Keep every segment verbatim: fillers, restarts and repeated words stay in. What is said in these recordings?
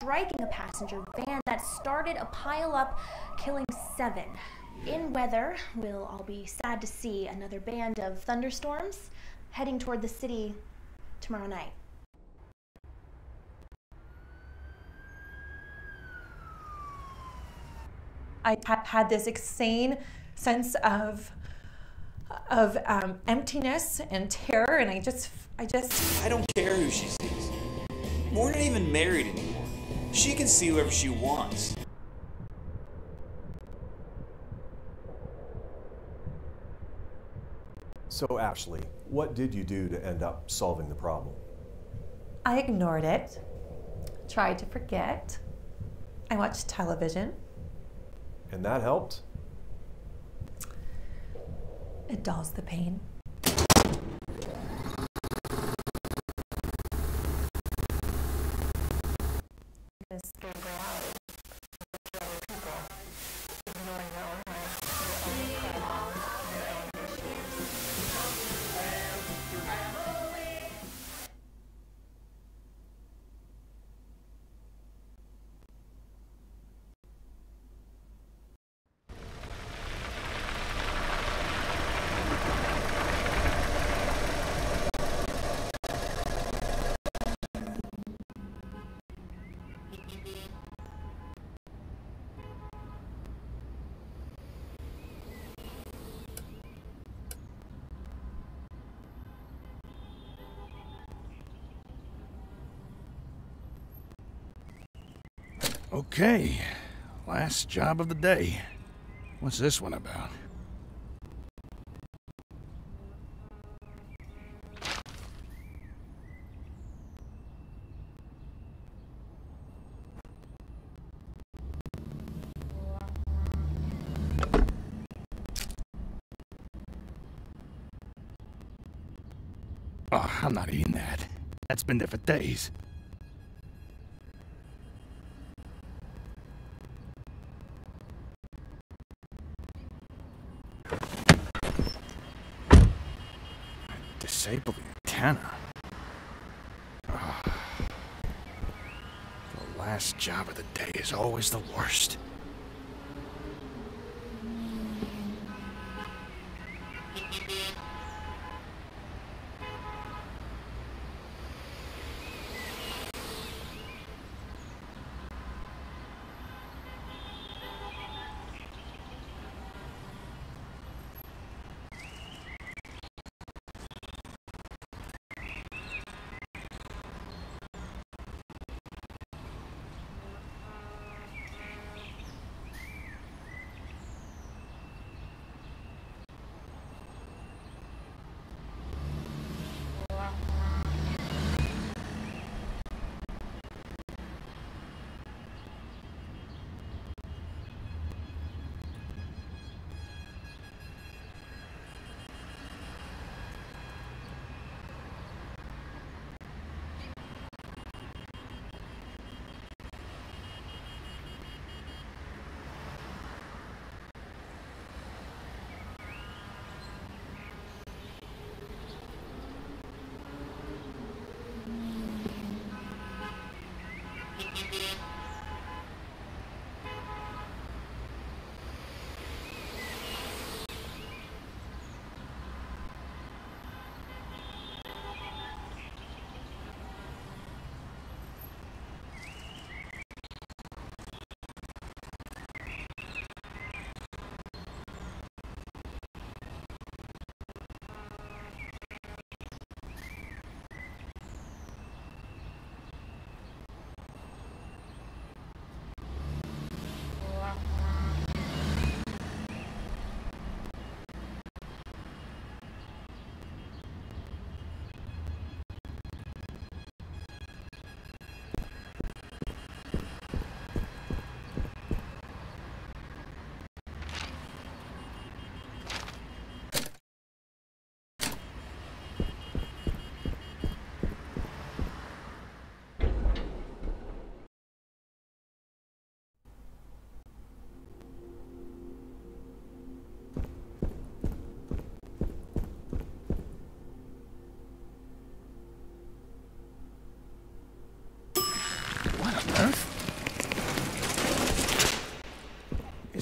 striking a passenger van that started a pile-up, killing seven. In weather, we'll all be sad to see another band of thunderstorms heading toward the city tomorrow night. I had this insane sense of of um, emptiness and terror, and I just, I just... I don't care who she sees. We're not even married anymore. She can see whoever she wants. So Ashley, what did you do to end up solving the problem? I ignored it, tried to forget. I watched television. And that helped? It dulls the pain. Okay, last job of the day. What's this one about? Oh, I'm not eating that. That's been there for days. Disable the antenna. Oh. The last job of the day is always the worst.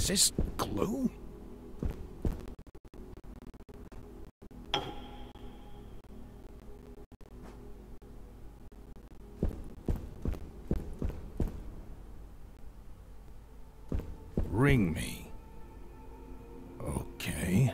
Is this glue? Ring me. Okay.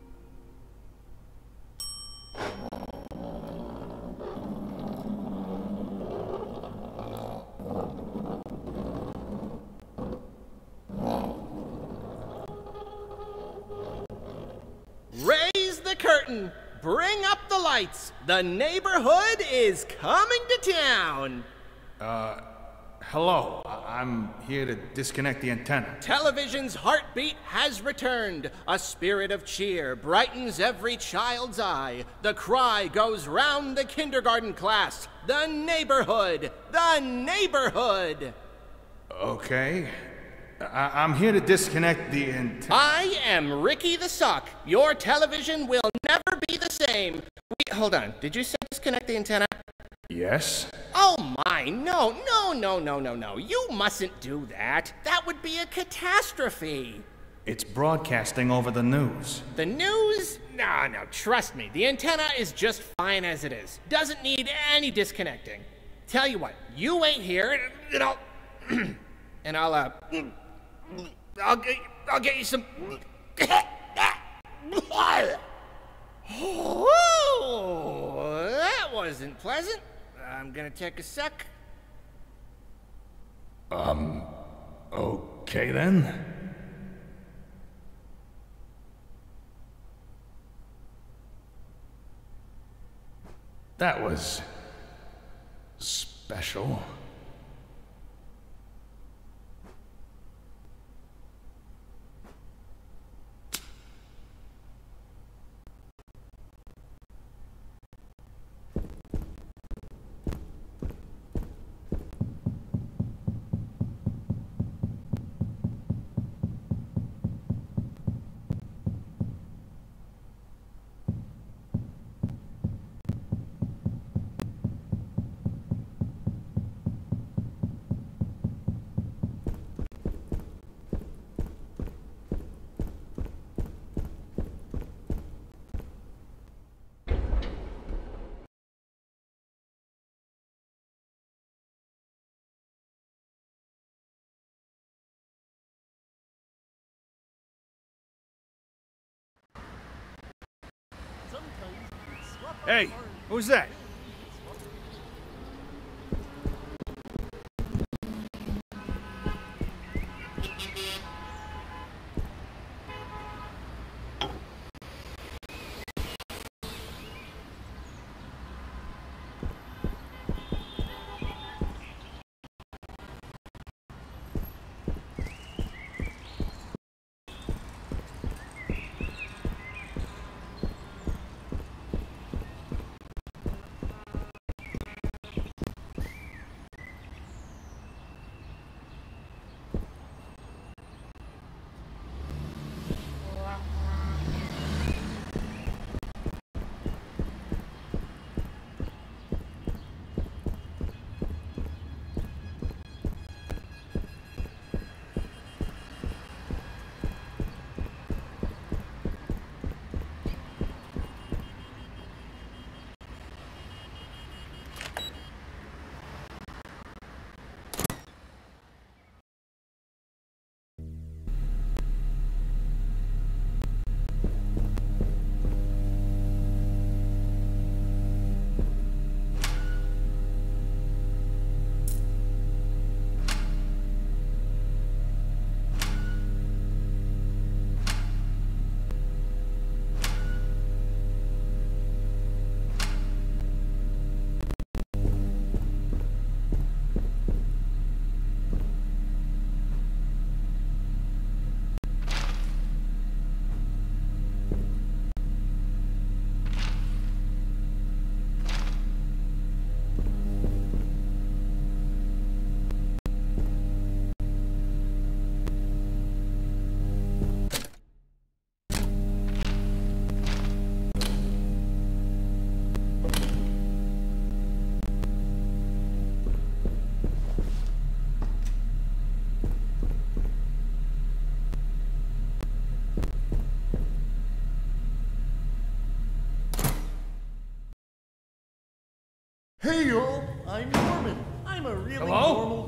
Raise the curtain. Bring up the lights. The neighborhood is coming to town. Uh, hello. I- I'm here to disconnect the antenna. Television's heartbeat has returned. A spirit of cheer brightens every child's eye. The cry goes round the kindergarten class. The neighborhood. The neighborhood. Okay. I- I'm here to disconnect the antenna. I am Ricky the Sock. Your television will never be the same. Wait, hold on. Did you say disconnect the antenna? Yes? Oh my, no, no, no, no, no, no. You mustn't do that. That would be a catastrophe. It's broadcasting over the news. The news? No, no, trust me. The antenna is just fine as it is. Doesn't need any disconnecting. Tell you what, you wait here and I'll... and I'll, uh... I'll get, I'll get you some... Oh, that wasn't pleasant. I'm gonna take a sec. Um, okay then. That was special. Hey, who's that?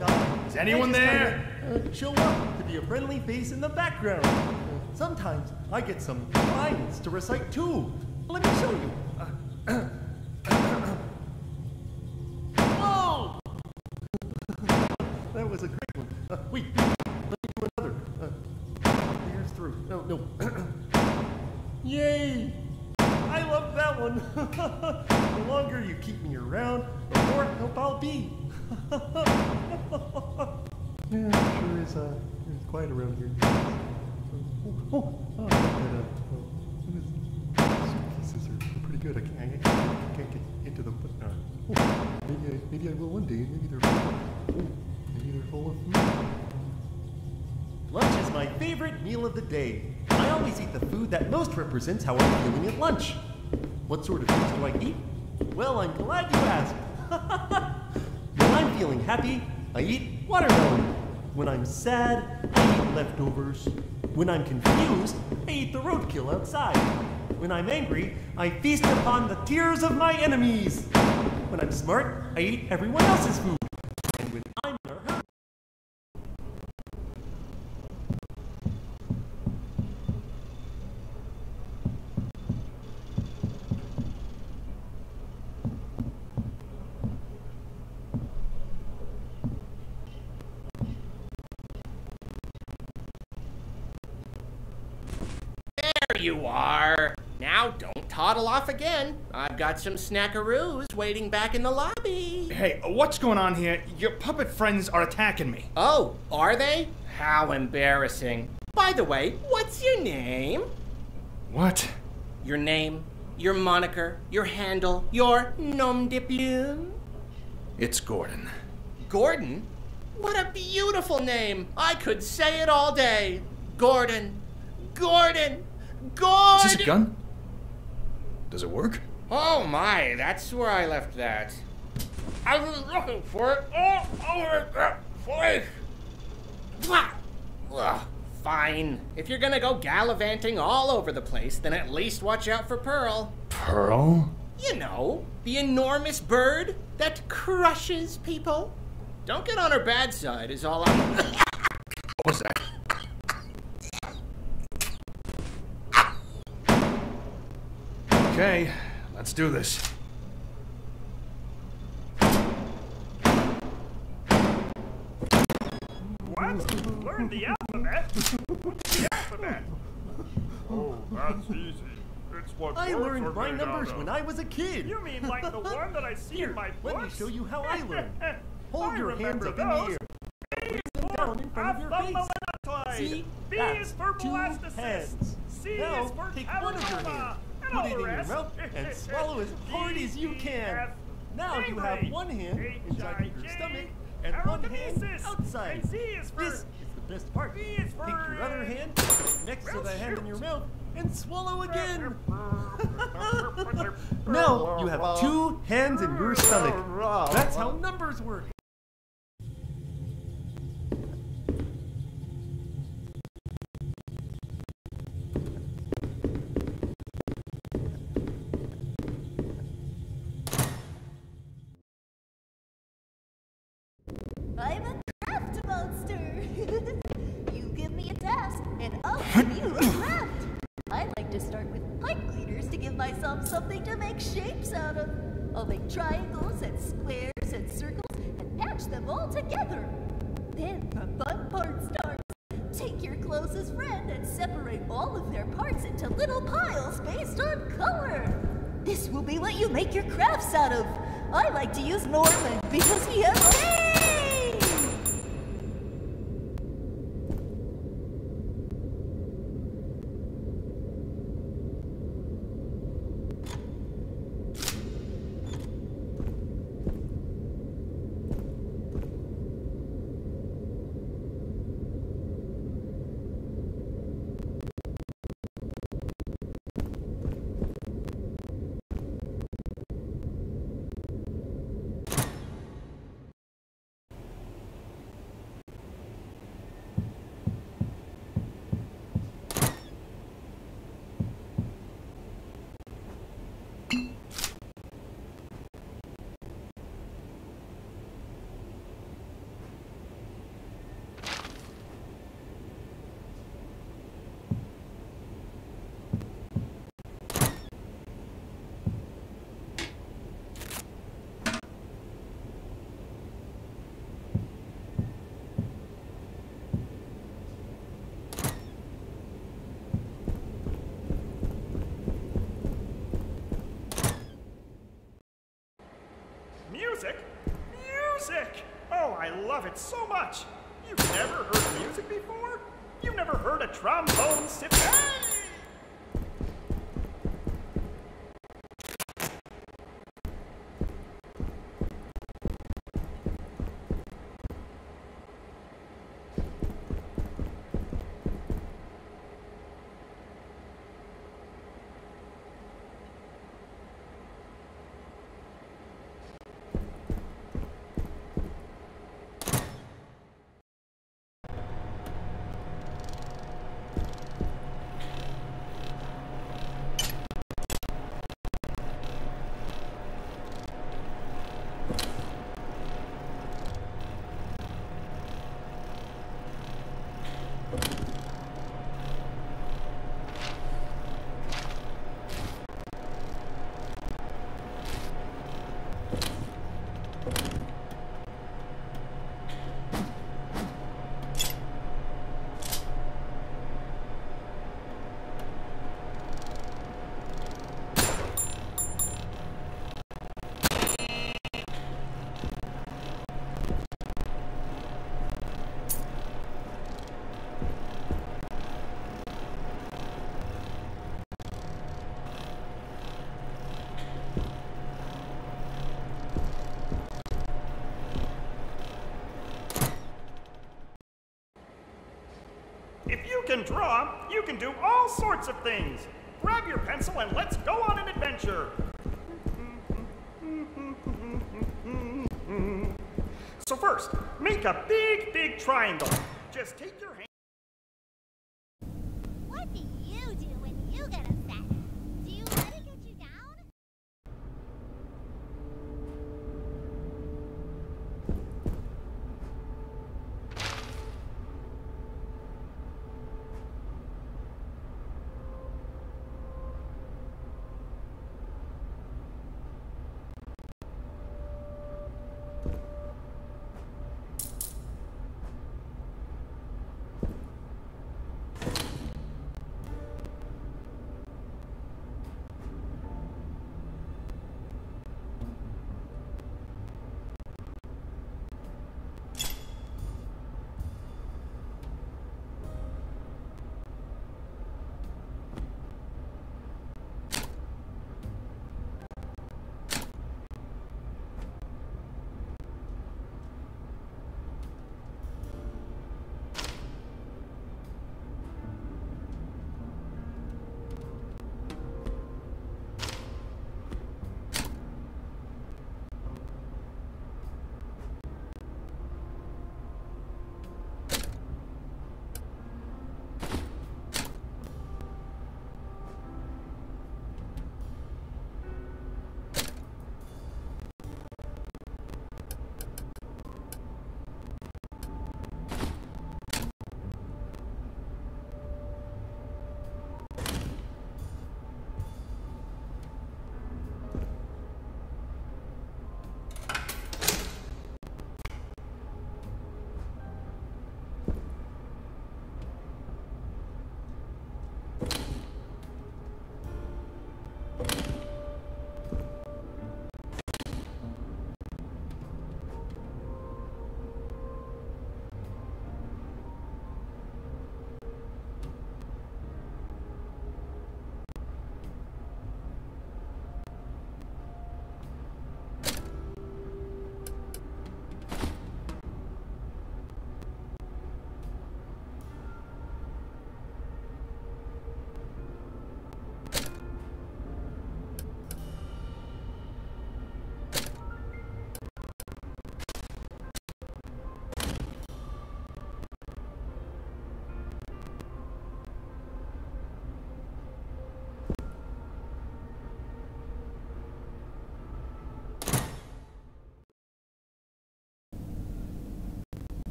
God. Is anyone I just there? kinda, uh, show up to be a friendly face in the background. Uh, sometimes I get some lines to recite too. Let me show you. Uh, Whoa! That was a great one. Uh, wait, let me do another. Uh, here's through. No, no. Yay! I love that one. The longer you keep me around, the more help I'll be. Yeah, it sure is. Uh, it's quiet around here. Oh, oh, oh, I like that. Uh, oh, suitcases are pretty good. I can't, I can't, I can't get into them, but uh, oh, maybe I, maybe I will one day. Maybe they're full. Oh, maybe they're full of food. Lunch is my favorite meal of the day. I always eat the food that most represents how I'm feeling at lunch. What sort of foods do I eat? Well, I'm glad you asked. When I'm feeling happy, I eat watermelon. When I'm sad, I eat leftovers. When I'm confused, I eat the roadkill outside. When I'm angry, I feast upon the tears of my enemies. When I'm smart, I eat everyone else's food. And when I'm in a hurry, There you are. Now don't toddle off again. I've got some snackaroos waiting back in the lobby. Hey, what's going on here? Your puppet friends are attacking me. Oh, are they? How embarrassing. By the way, what's your name? What? Your name, your moniker, your handle, your nom de plume? It's Gordon. Gordon? What a beautiful name. I could say it all day. Gordon. Gordon. Gordon. Is this a gun? Does it work? Oh my, that's where I left that. I was looking for it all over the place. Wha- Ugh, fine. If you're gonna go gallivanting all over the place, then at least watch out for Pearl. Pearl? You know, the enormous bird that crushes people. Don't get on her bad side is all I'm... What was that? Okay, let's do this. What? Learn the alphabet? The alphabet? Oh, that's easy. It's what I words learned are my made numbers out of. when I was a kid. You mean like the one that I see in my books? Let me show you how I learned. Hold I your hands remember up in the those. air. Raise them down in front of your face. See? B That's is for two blastocysts. hands. C now, is for take one of your hands, Avalova. And put all it the in your rest. mouth, and swallow as hard as you can. Now you have one hand inside your stomach and one hand outside. And Z is for This is the best part. B is for Take your other hand, put it next to the hand in your mouth, and swallow again. Now you have two hands in your stomach. That's how numbers work. I'm a craft monster. You give me a task, and I'll give you a craft. I like to start with pipe cleaners to give myself something to make shapes out of. I'll make triangles and squares and circles and patch them all together. Then the fun part starts. Take your closest friend and separate all of their parts into little piles based on color. This will be what you make your crafts out of. I like to use Norman because he has... it so much. You've never heard music before? You've never heard a trombone symphony? If you can draw, you can do all sorts of things. Grab your pencil and let's go on an adventure. So first, make a big, big triangle. Just take your hand. What do you do when you get upset? Do you let it get you down?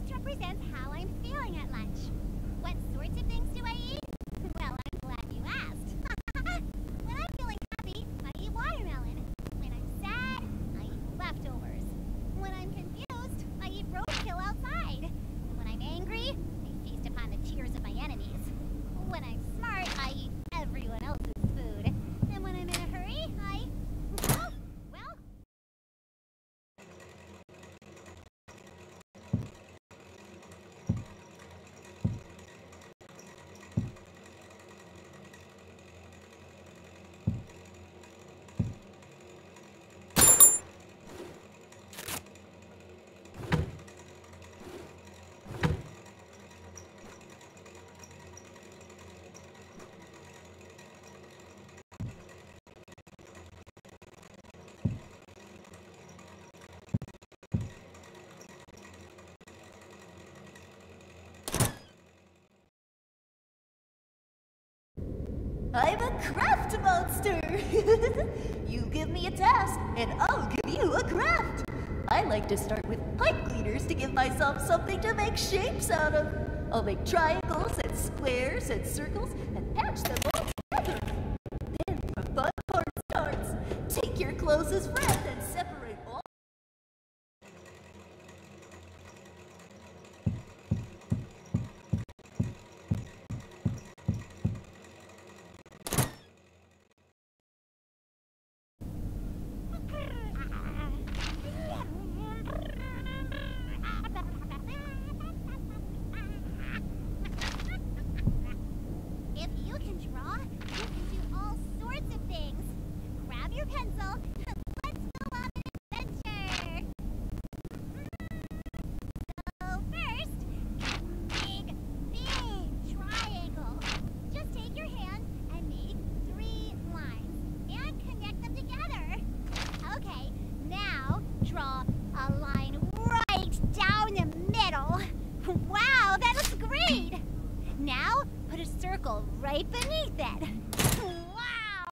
most represents how I'm feeling at lunch. What sorts of things do I eat? Well, I'm glad you asked. When I'm feeling happy, I eat watermelon. When I'm sad, I eat leftovers. When I'm confused, I eat roadkill outside. And when I'm angry, I feast upon the tears of my enemies. When I'm smart, I eat everyone else's food. And when I'm in a hurry, I... Oh, well... I'm a craft monster! You give me a task, and I'll give you a craft! I like to start with pipe cleaners to give myself something to make shapes out of. I'll make triangles and squares and circles and patch them all together. Then the fun part starts. Take your closest friend and separate all. If you can draw, you can do all sorts of things. Grab your pencil and let's go on an adventure. So first, big, big triangle. Just take your hand and make three lines and connect them together. Okay, now draw a line right down the middle. Wow, that looks great! Now, put a circle right beneath it. Wow!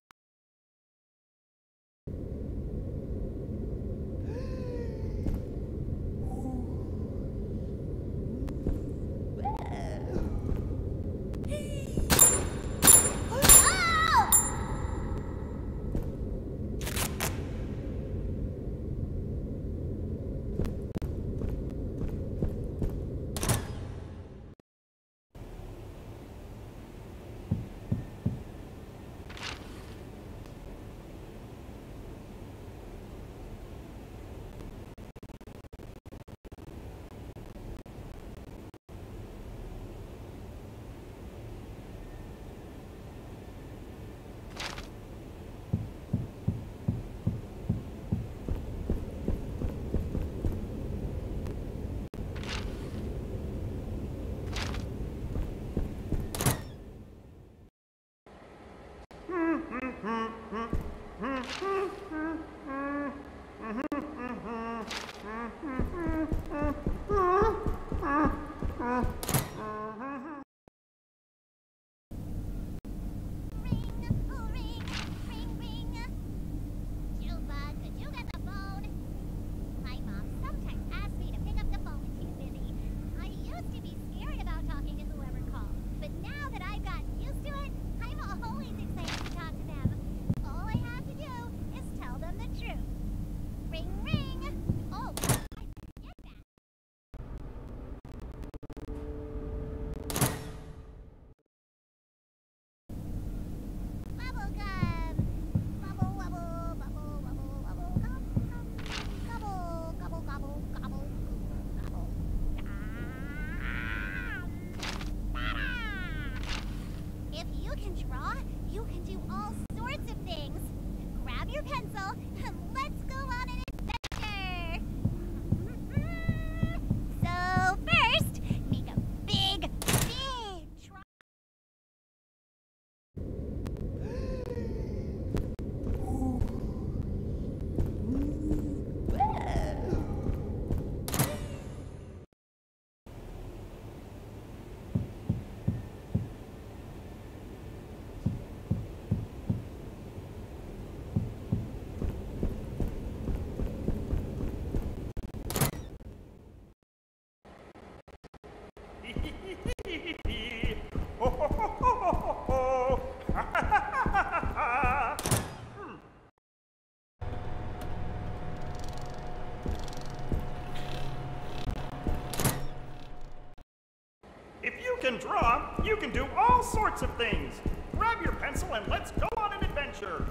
draw, you can do all sorts of things. Grab your pencil and let's go on an adventure.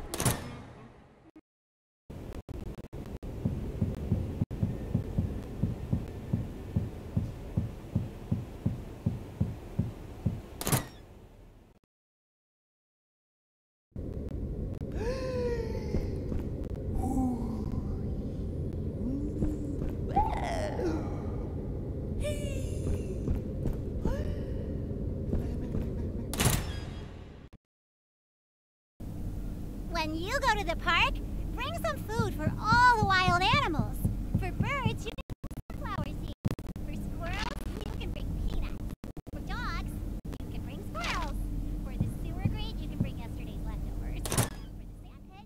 When you go to the park, bring some food for all the wild animals. For birds, you can bring sunflower seeds. For squirrels, you can bring peanuts. For dogs, you can bring squirrels. For the sewer grate, you can bring yesterday's leftovers. For the sand pit,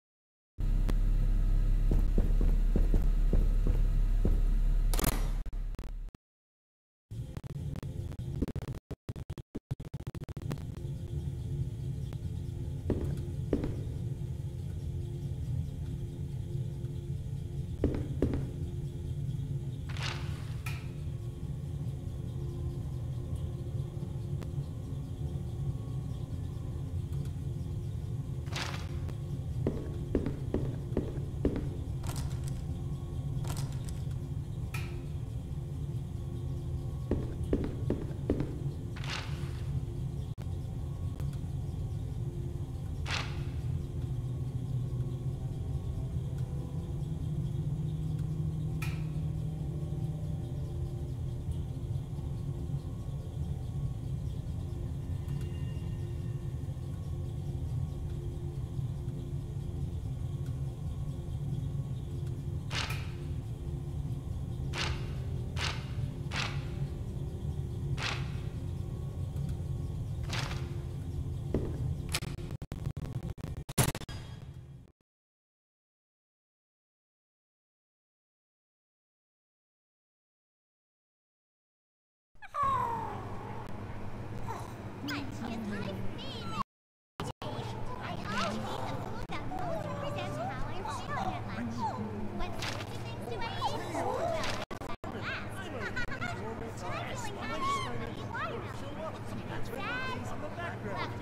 lunch is my favorite. I always eat the food that most represents how I'm feeling at lunch. What sorts of things do I eat? Well, I'm last. When I'm feeling happy, I eat watermelon. Sad, leftovers.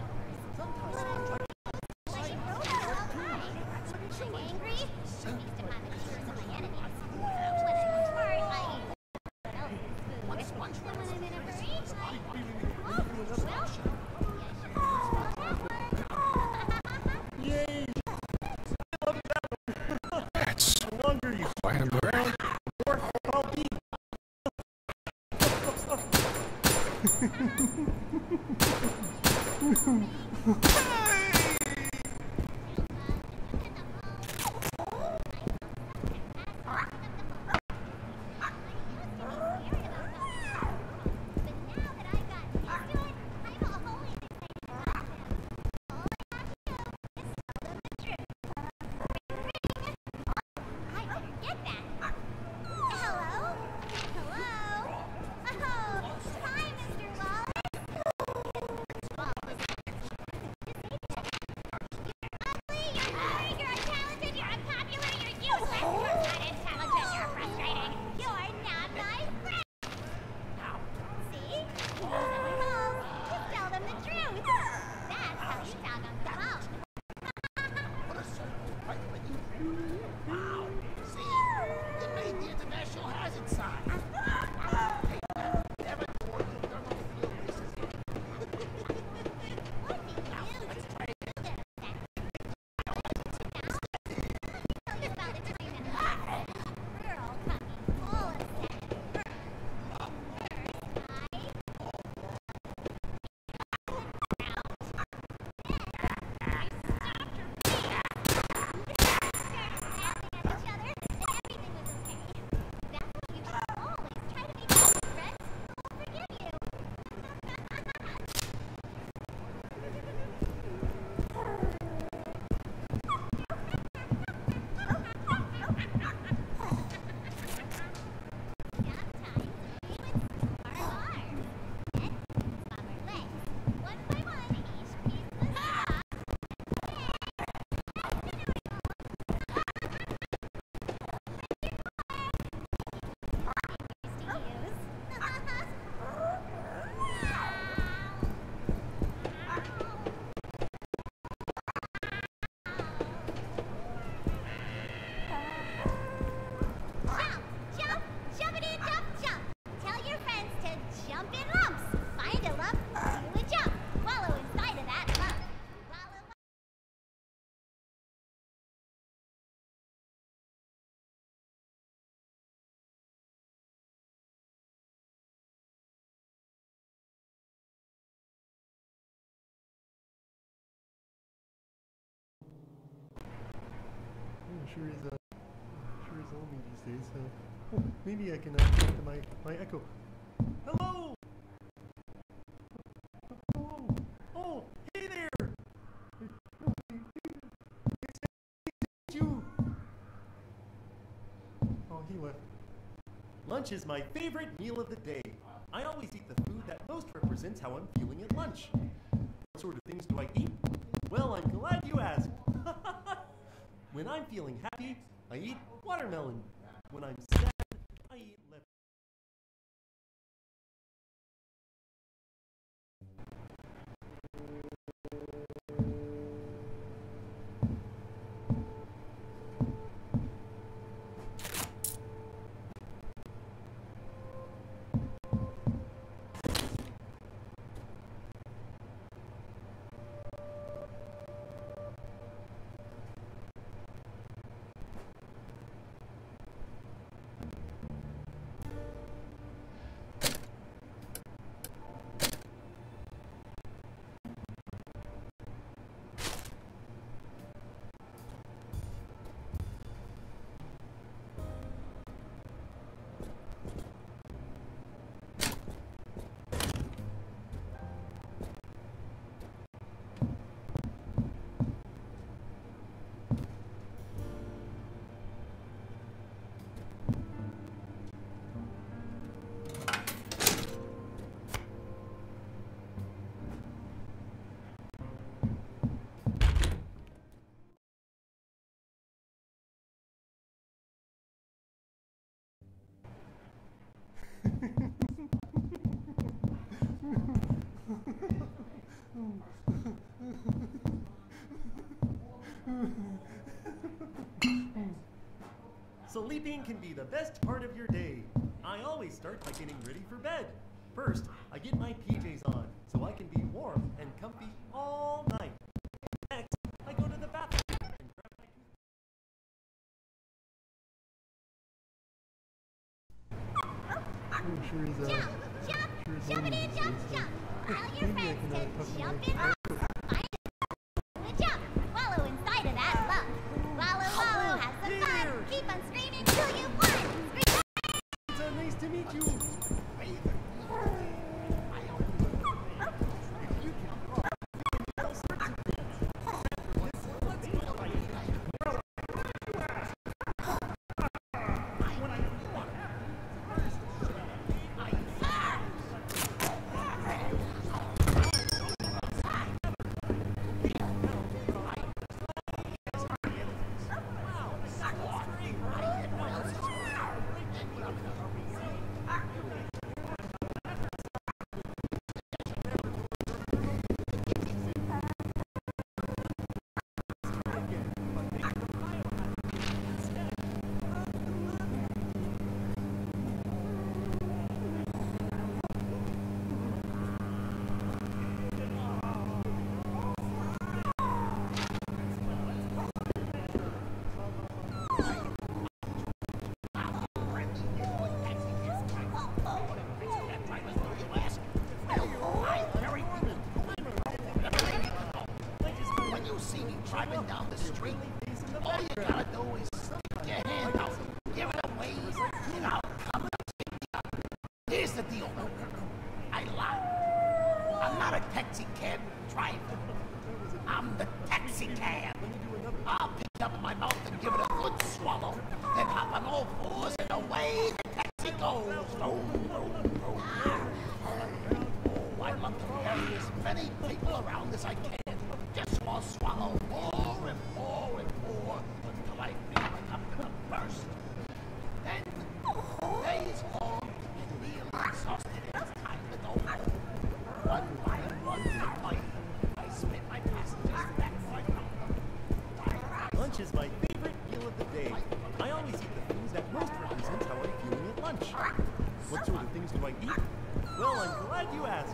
I eat roadkill all pie. When I'm angry, I feast upon the tears of my enemies. When I'm bored, I eat watermelon food. And when I'm in a hurry, I eat oh, well, Yay! That's The longer you quite a bird. around, the more I'll be. sure is uh, sure is lonely these days. Uh, oh, maybe I can uh, talk to my my Echo. Hello. Oh, oh, hey there. It's you. Oh, he left. Lunch is my favorite meal of the day. I always eat the food that most represents how I'm feeling at lunch. What sort of things do I eat? Well, I'm glad you asked. When I'm feeling happy, I eat watermelon. When I'm sad, I eat left. Sleeping can be the best part of your day. I always start by getting ready for bed. First, I get my P Js on so I can be warm and comfy all night. Next, I go to the bathroom and grab my toothbrush. Sure is, uh, Jump, jump, sure is jump it in, jump, jump. All your maybe I friends can, uh, can talk to jump my in. Find the jump. Wallow inside of that lump. Wallow, wallow, have some fun. Keep on screaming till you won. Scream. It's uh, nice to meet you. When you see me driving down the street, all you gotta do is stick your hand out, give it away, and I'll come and pick you up. Here's the deal. I lie. I'm not a taxi cab driver. I'm the taxi cab. I'll pick you up in my mouth and give it a good swallow, then hop on all fours and away the taxi goes. Oh, oh, oh. Oh, I love to carry as many people around as I can. Just for swallow more and more and more until I feel like I'm gonna burst. Then, days long and really exhausted, it's time to go home. One by one by I spit my passengers back for Lunch is my favorite meal of the day. I always eat the things that most represent how I'm feeling at lunch. What sort of things do I eat? Well, I'm glad you asked.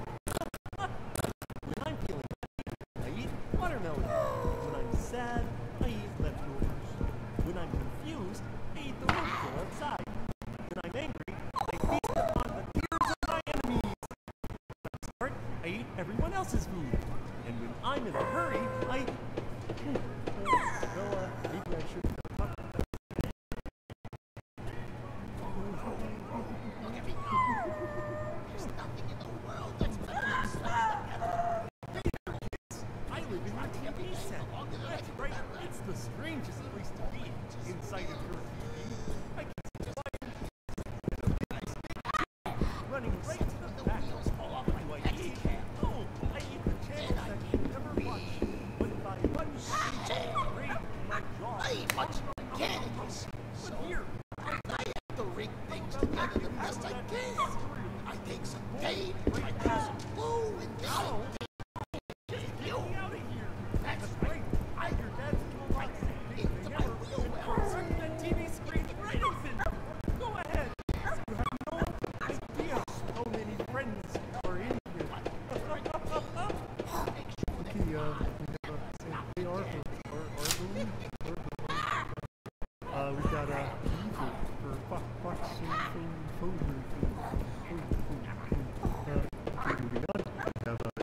When I'm feeling happy, I eat watermelon. When I'm sad, I eat leftovers. When I'm confused, I eat the roadkill outside. When I'm angry, I feast upon the tears of my enemies. When I'm smart, I eat everyone else's food. And when I'm in a hurry, I... Well, uh, maybe I should talk the strangest place to be inside of your T V. I can see fire running right to the back. Do I eat? Oh, I eat the channels that you never watch. But if I run straight, my jaw. I eat much mechanicals. But here, I have to rig things together the best I can. I take some tape, I take some glue, and then I just get me out of here. That's right. I your dad's toolbox into my wheelbarrow. Turn that T V screen right open. Go ahead. You have no idea how many friends are in here. Okay, uh, we have a A R for Argoon. Uh, we've got a B for for Fox Fox Phone Phone Phone Phone. Uh, okay, moving on. We have a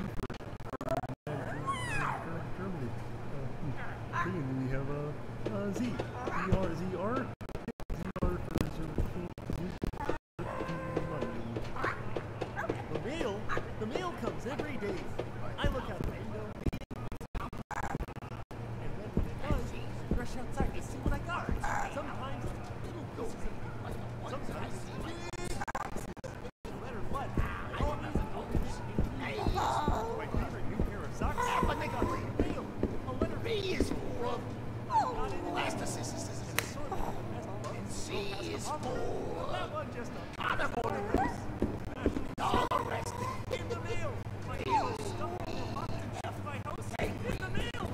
Germany. Uh, okay, and then we have a uh, Z. Z R Z R. Z R for the mail. The mail comes every day. I look out the window. And then when it does, I rush outside to see what I got. Sometimes little pieces of sometimes big boxes. No matter what, all these are open in my favorite new pair of socks. But they got mail. A letter B is for blastocysts. And C is for that one just a carnivores. All the rest. in the mail. My mail is stuffed full of hot and stuff my house. In the mail.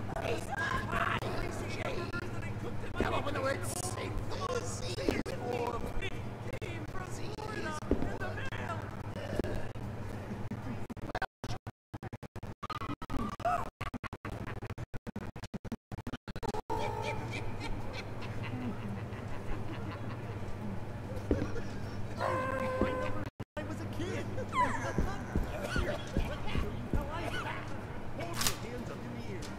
Come up with the word safe. C is for Came from Florida in the mail. I was a kid. Hold your hands up in the air.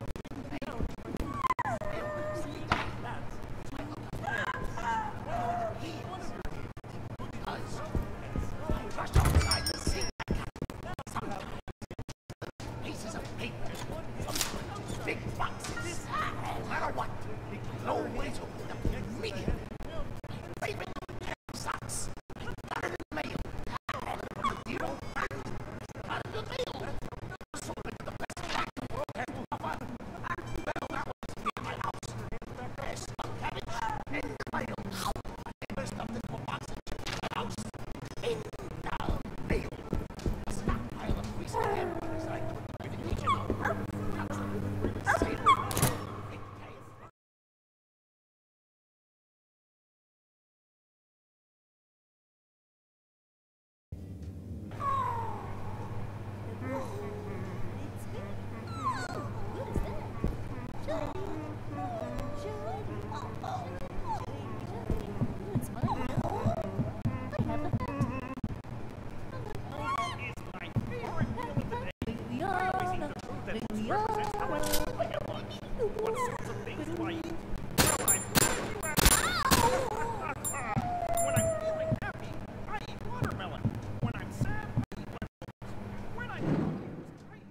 Brush outside the sink. Pieces of paper. Big boxes. No matter what. No ways to open up immediately. My favorite pair of socks. I got it in the mail. From the dear old friend. Got it in the mail. So I got the best pack in the world. Well, that was in my house. There's stuffed cabbage in the mail. There's stuffed into a box of chips in my house. In the mail. A stockpile of greasy hamburgers that I took to the kitchen on purpose. Save it. What sorts of things do I eat? Well, I'm When I'm feeling happy, I eat watermelon. When I'm sad, I eat lemons. When I'm confused, I eat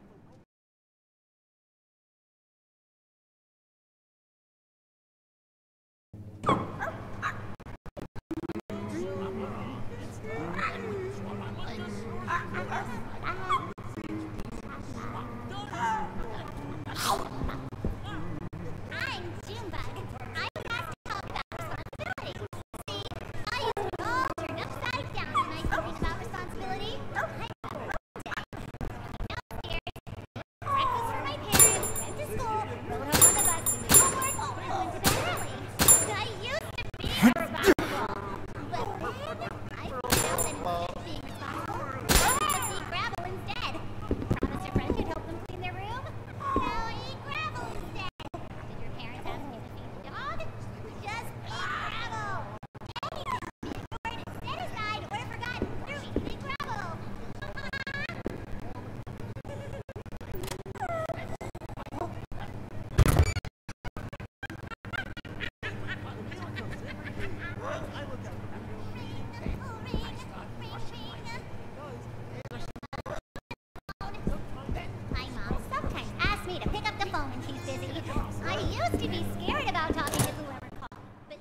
I used to be scared about talking to whoever called, but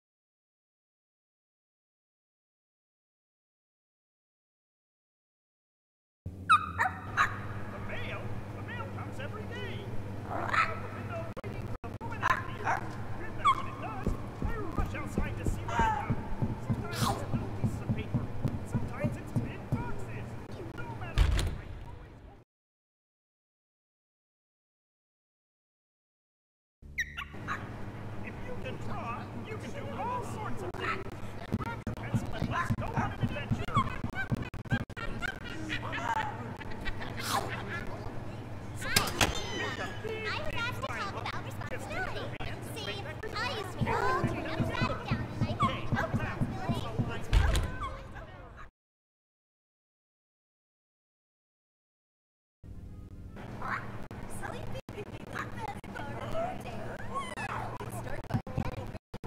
The mail? The mail comes every day. I open the window waiting for the moment it appears. And then when it does, I rush outside to see what I got. Sometimes it's little pieces of paper. Sometimes it's big boxes. No matter what, I always open. If you can draw, you can do all sorts of things. Grab your pencil and let's go on an adventure. I was asked to talk about responsibility. See, I used to be all turned upside down and I had no responsibility. Sleeping can be the best part of your day. Start by getting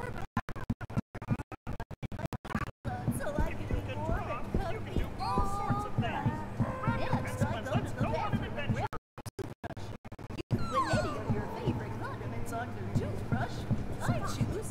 so I can be warm and comfy All sorts of things. Grab your and pencil I and go let's to the go on an bathroom adventure. and put any of your favorite condiments on your toothbrush. I choose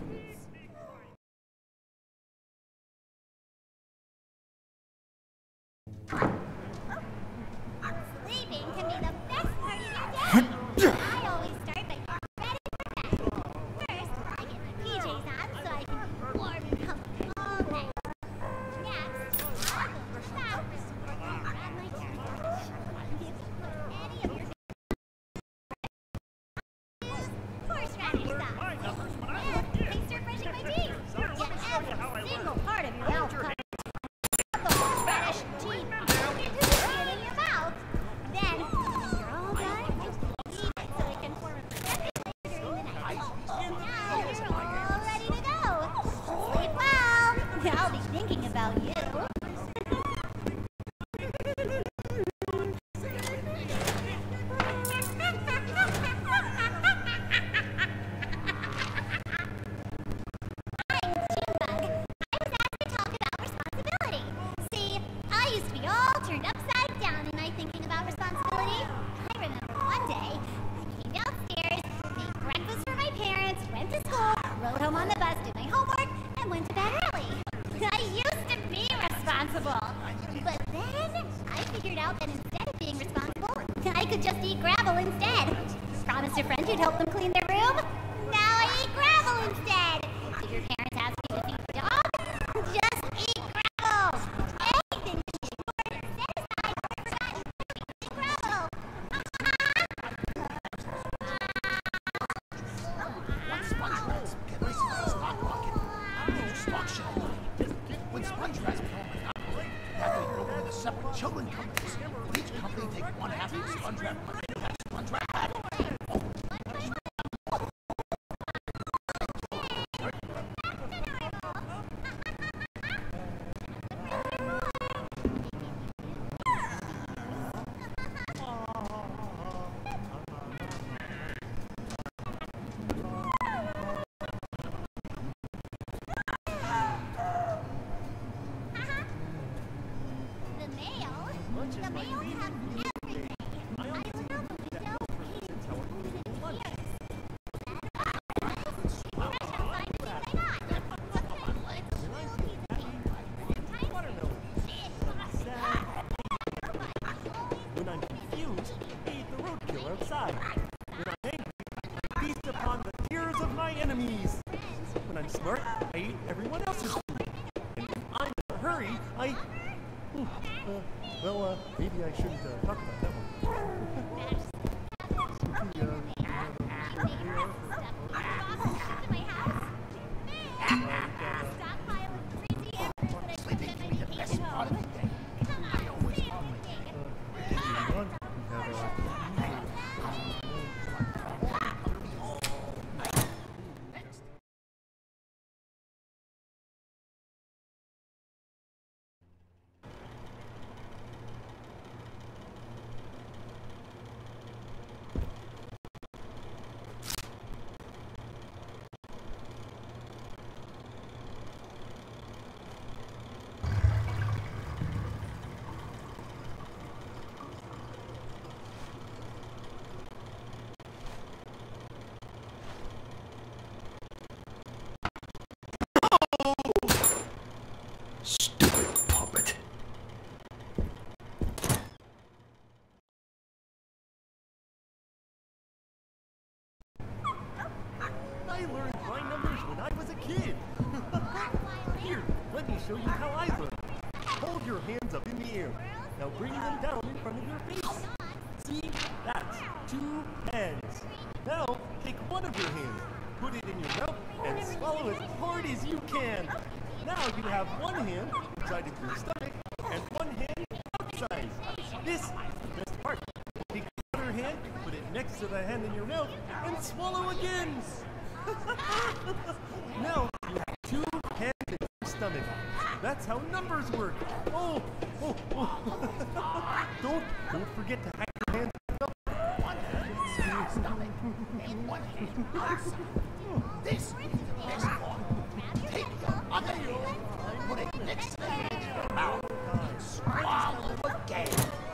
Sleeping can be the best part of your day. I always start by getting ready for bed. First, I get my P Js on so I can be warm and comfy all night. Next, I go for showers or I grab my toothbrush. You can put any of your horseradish sauce. And I start brushing my teeth. Get every single part of your mouth covered. The horseradish teeth into the skin in your mouth. Then, when you're all done, just leave it so it can form a protective layer during the night. Now you're all ready to go. Sleep well. I'll be thinking about you. I'm Junebug. I was asked to talk about responsibility. See, I used to be all turned upside down in my thinking about responsibility. I remember one day, I came downstairs, made breakfast for my parents, went to school, rode home on the bus, did my homework, and went to bed early. I used to be responsible. But then, I figured out that instead of being responsible, I could just eat gravel instead. Promised a friend you'd help them clean their room. Now I eat gravel instead. Did your parents ask you to feed the dog? Just eat gravel. Anything to be short, satisfied, or forgotten. Eat gravel. When SpongeBob's get racing to the stock market, no stock show. When SpongeBob's become a monopoly, that they broke into separate children companies. Each company take one half of the SpongeBob money. That's SpongeBob back. The mail? The mail comes every day. I look out the window and it appears. Rush outside to see what I got. Sometimes it's a little piece of paper. Sometimes When I'm confused, I eat the roadkill outside. When I'm angry, I feast upon the tears of my enemies. When I'm smart, I eat everyone else's food. And if I'm in a hurry, I... Ooh, uh, well, uh, maybe I shouldn't uh, talk about that one. Sleeping can be the best part of the day. I always love my day. I learned my numbers when I was a kid. Here, let me show you how I learned. Hold your hands up in the air. Now bring them down in front of your face. See? That's two hands. Now, take one of your hands, put it in your mouth, and swallow as hard as you can. Now you have one hand inside of your stomach and one hand outside. This is the best part. Take the other hand, put it next to the hand in your mouth, and swallow again. Now you have two hands in your stomach. That's how numbers work. Oh, oh, oh. don't, don't forget to hack your hands up. One hand in your stomach and one hand outside. This is the best part. Take your other hand, put it next to the hand in your mouth, and swallow again.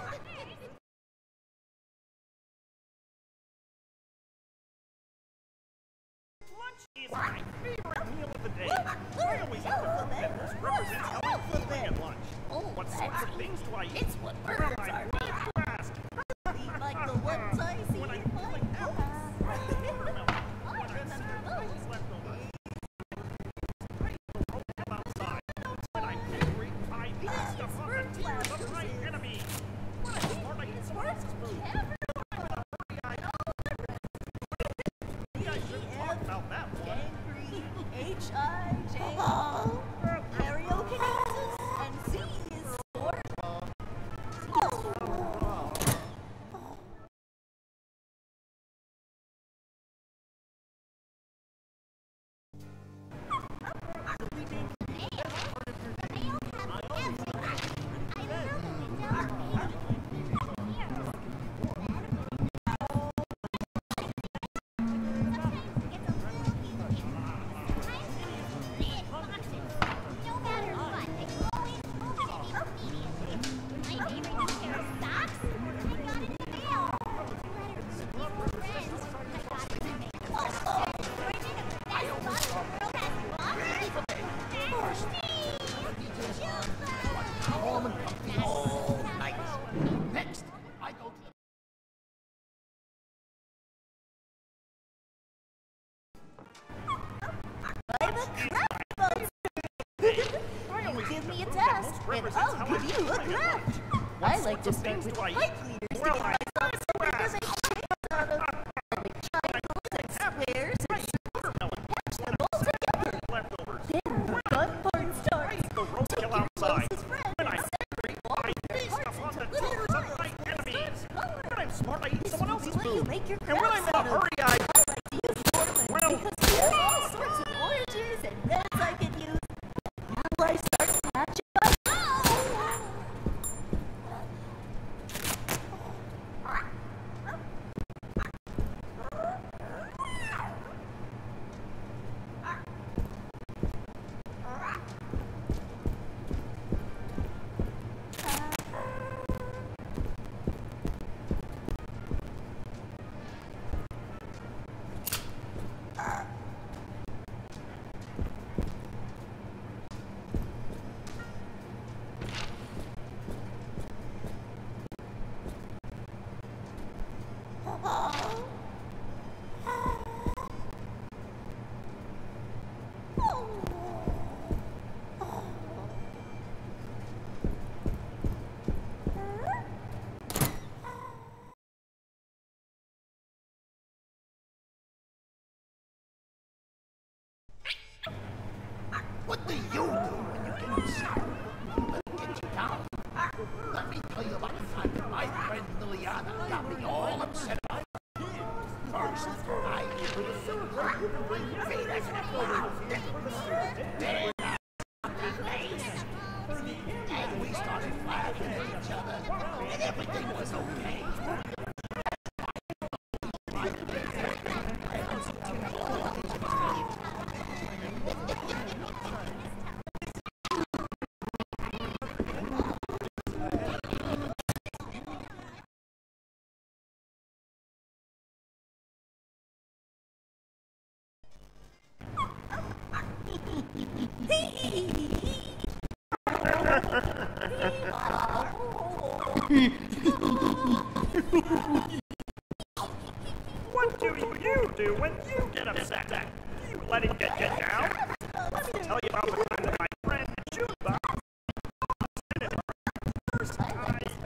Lunch is my favorite meal of the day. I always have a food that most represents how I'm feeling at lunch. What sorts of things do I eat? It's what Well, burgers I are love to ask. Eat like the ones I see When I in feel my like apples, class. watermelon, I when I'm remember sad, those. rice leftovers. I go roll outside. When I'm angry, I eat stuff on the tears of my enemy. When I'm smart, I eat someone else's food. When I'm in a hurry, I Maybe I should talk about that one. H I J Karyokinesis and C is for Warm and comfy all night. Next, I go to the I'm a craft monster. Give me a task, and I'll give you a craft. I like to start with pipe cleaners to get myself something to make shapes out of. I make triangles and squares and circles, patch them all together. Then the fun part starts. Take your closest friend and separate all the parts into little pies. When I'm smart, I eat someone else's Way you food. make your And when I'm in a crafts out of. hurry, I... I like to use watermelon because there's all sorts of oranges and reds I can use. Now I start patching up. What do you do when you get inside? Let me get you down. Let me tell you about the time that my friend Liliana got me all upset about her. First, I gave her the silver made as an apple. Then I got the face. And we started laughing at each other, and everything was okay. What do you do when you get upset? Do you let it get you down? Let me tell you about the time that my friend Juba first time.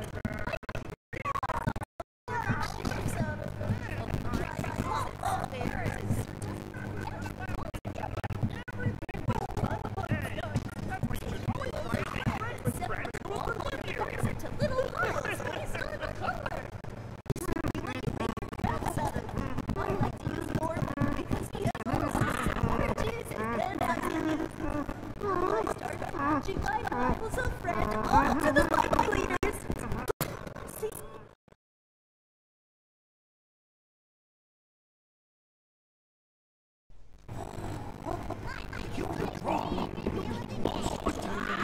Teaching my rivals a friend all to the fight leaders. See? You were wrong. You lost your time.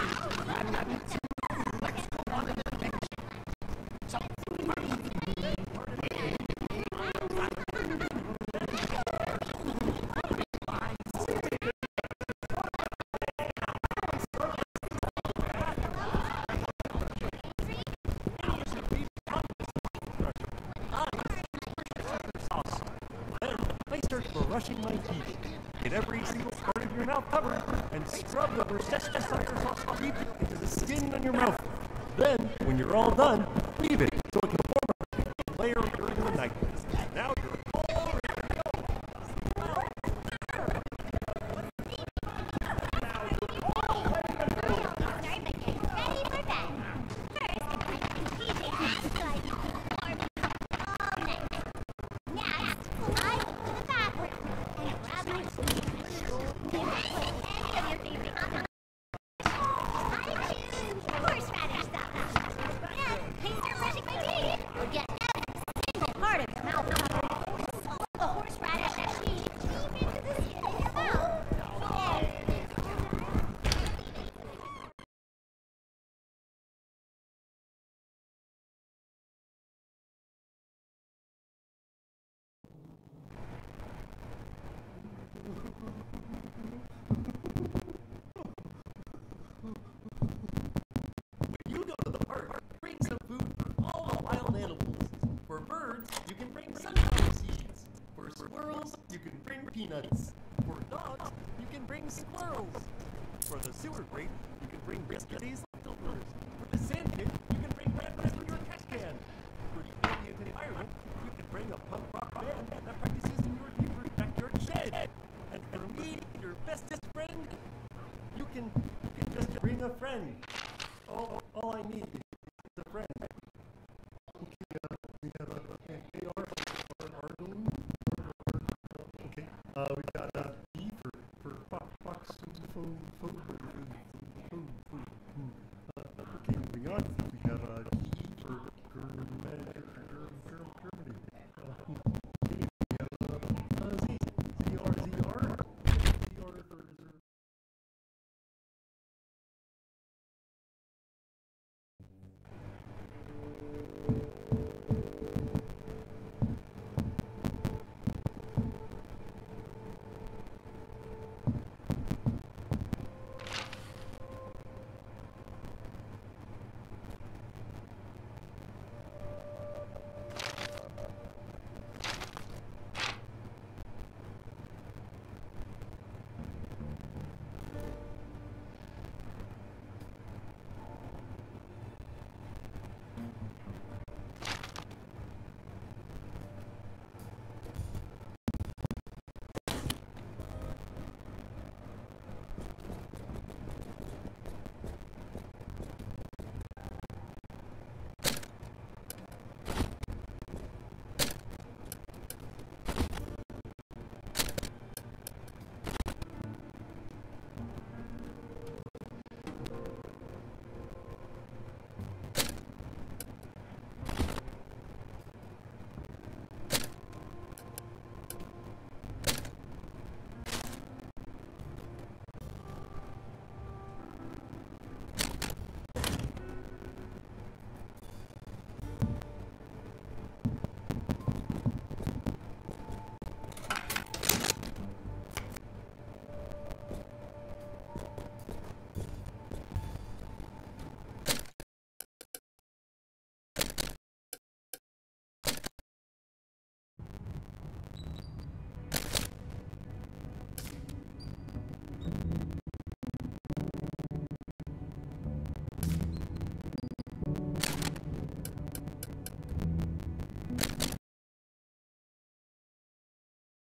Brushing my teeth. Get every single part of your mouth covered and scrub the Worcestershire sauce deep into the skin on your mouth. Then, when you're all done, leave it so it can form a layer during the night. Now you're all ready to go. You can bring sunflower seeds. For squirrels, you can bring peanuts. For dogs, you can bring squirrels. For the sewer grate, you can bring yesterday's leftovers. For the sand pit, you can bring rabbits from your trash can. For the ambient environment, you can bring a punk rock band that practices in your neighbor's backyard shed. And for me, your bestest friend, you can you can just bring a friend. All, all I need is a friend. We have a, a A R, Argon. Okay. Uh, we got uh, E for for Fox Fox Phone Phone.